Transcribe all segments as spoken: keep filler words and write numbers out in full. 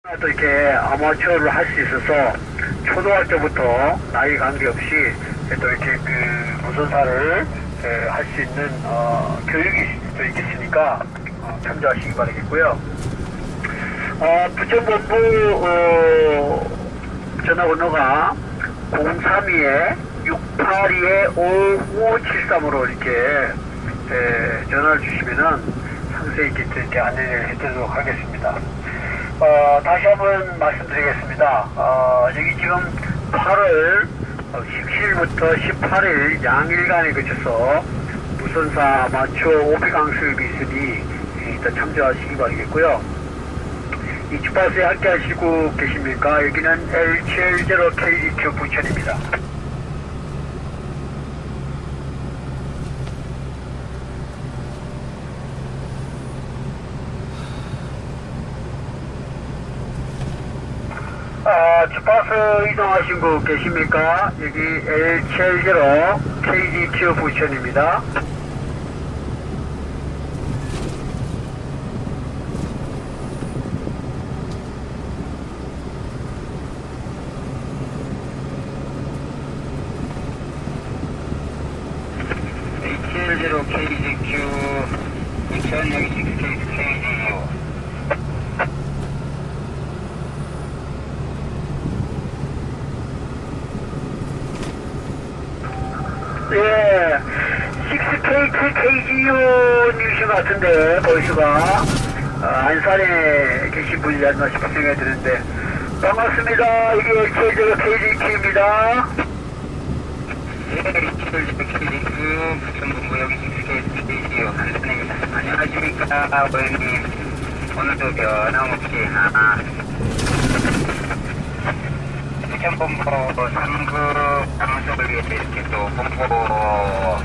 또 이렇게 아마추어를 할 수 있어서 초등학교부터 나이 관계없이 또 이렇게 그 무선사를 할 수 있는 어, 교육이 또 있겠으니까 어, 참조하시기 바라겠고요. 어, 부천본부 어, 전화번호가 공삼이 육팔이 오오칠삼으로 이렇게 에, 전화를 주시면은 상세히 이렇게, 이렇게 안내를 해드리도록 하겠습니다. 어, 다시 한번 말씀드리겠습니다. 어, 여기 지금 팔월 십칠일부터 십팔일 양일간에 거쳐서 무선사 아마추어 오비 강습이 있으니 일단 참조하시기 바라겠고요. 이 주파수에 함께 하시고 계십니까? 여기는 엘 칠십 케이디큐 부천입니다. 아, 주파수 이동하신 분 계십니까? 여기 엘 칠십 케이디큐 부천입니다. 칠십 케이디큐 부천 여기 육 케이디큐 예, 육 케이 케이지유님이신 것 같은데, 보이스가. 어, 안산에 계신 분이 않나 싶은 생각이 드는데. 반갑습니다. 이게 칠 케이디큐입니다. 예, 칠 케이디큐, 부천본부 여기 육 케이디큐 안산입니다. 안녕하십니까, 고객님. 오늘도 변함없이, 아, 부천본부 삼 급 방송을 위해서 이렇게 또 본부 하고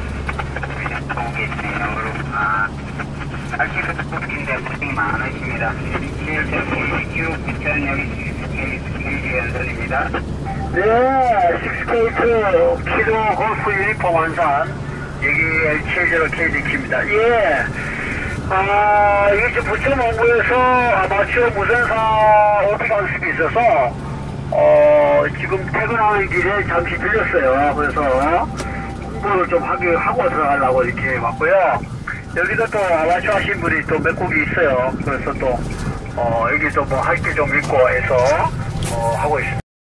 계시네요. 아, 날씨가 덥긴데 고생이 많으십니다. 칠 케이디큐 부천 여기 케이디큐 연선입니다. 네, 육 케이디큐 키도 골프 유니폼 안산 여기 엘 칠십 케이디큐입니다. 예. 아, 이게 지금 부천본부에서 아마추어 무선사 오피 강습이 있어서 어, 지금 퇴근하는 길에 잠시 들렸어요. 그래서 홍보를 좀 하기, 하고 들어가려고 이렇게 왔고요. 여기도 또 아마추어 하신 분이 또 몇 곡이 있어요. 그래서 또, 어, 여기도 뭐 할 게 좀 있고 해서, 어, 하고 있습니다.